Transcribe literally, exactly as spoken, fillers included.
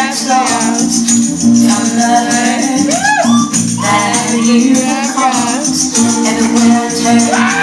flows from the earth that you across every winter.